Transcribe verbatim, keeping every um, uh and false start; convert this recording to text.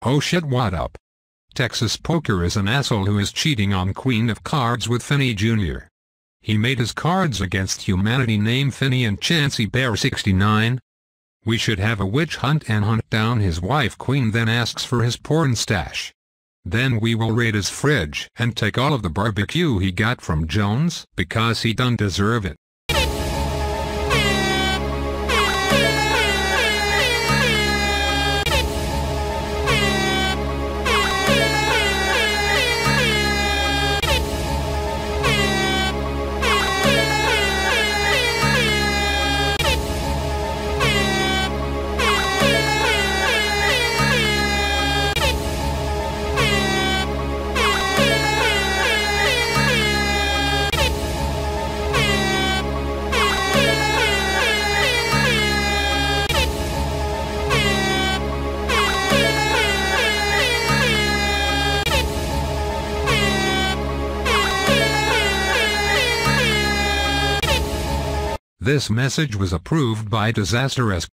Oh shit, what up? TexasPoker is an asshole who is cheating on Queen of Cards with Finney Junior He made his Cards Against Humanity name Finney and Chancey Bear sixty-nine. We should have a witch hunt and hunt down his wife Queen, then asks for his porn stash. Then we will raid his fridge and take all of the barbecue he got from Jones, because he done deserve it. This message was approved by Disaster-esque